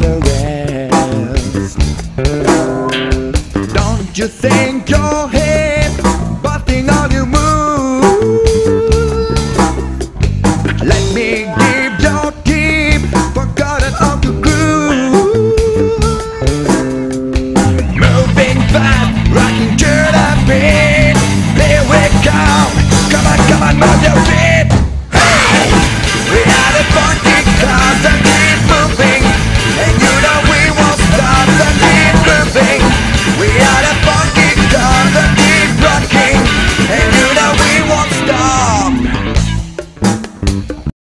the rest. Don't you think you're hip, busting on your move? Let me give your tip, forgotten how to groove. Moving fast, rocking to the beat. Here we come on, move your feet.